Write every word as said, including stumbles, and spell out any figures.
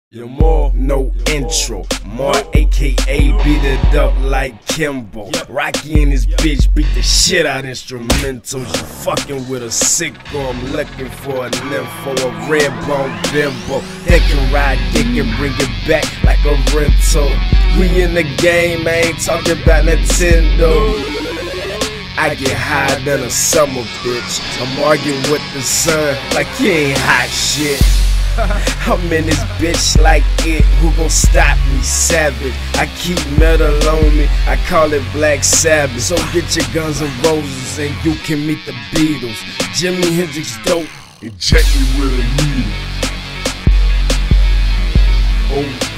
Yung Marv, no intro. Marv, aka beat it up like Kimbo. Rocky and his bitch beat the shit out instrumentals. You fucking with a sicko. I'm looking for a nympho, a red bone bimbo that can ride dick and bring it back like a rental. We in the game, I ain't talking about Nintendo. I get higher than a summer bitch. I'm arguing with the sun like he ain't hot shit. I'm in this bitch like it, who gon' stop me? Savage, I keep metal on me, I call it Black Sabbath. So get your Guns and Roses and you can meet the Beatles. Jimi Hendrix dope, inject me with a needle. oh